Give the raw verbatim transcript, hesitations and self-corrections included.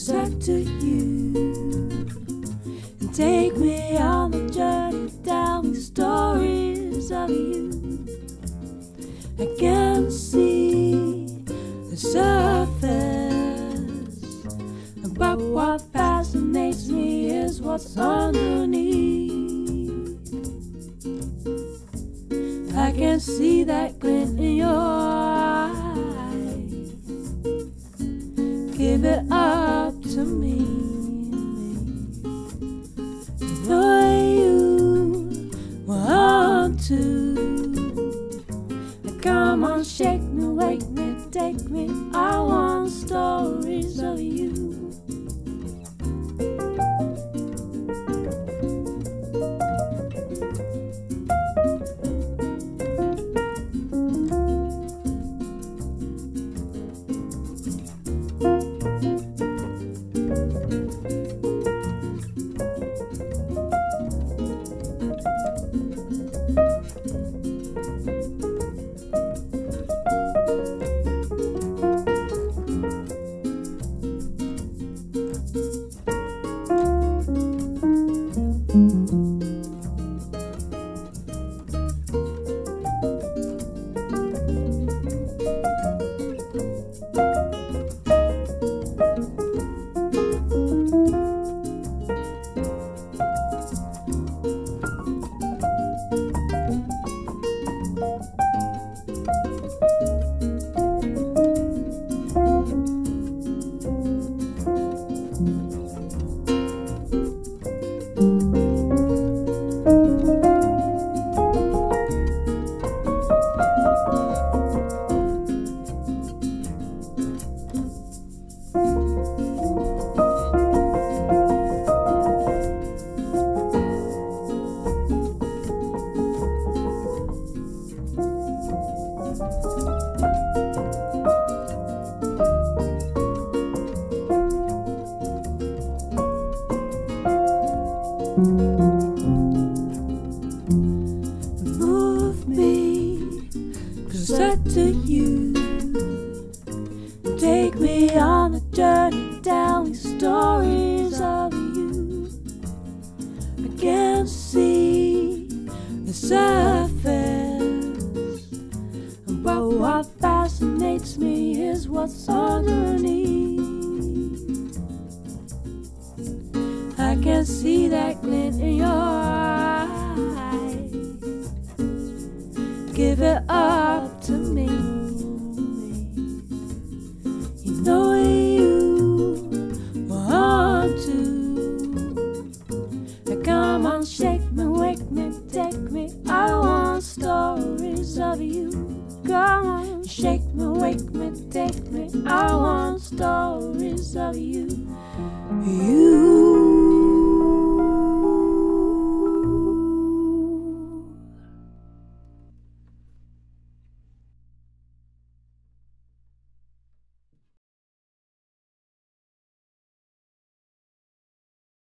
closer to you and take me on the journey. Tell me stories of you. I can see the surface, but what fascinates me is what's underneath. I can see that glint in your eye. Give it up to me. You know you want to. Come on, shake me, wake me, take me. I want stories of you. Move me closer to you. Take me on a journey. Tell me stories of you. I can see the surface, but what fascinates me is what's underneath. I can see that glint in your eye. Give it up to me. You know you want to. Come on, shake me, wake me, take me. I want stories of you. Come on, shake me, wake me, take me. I want stories of you. You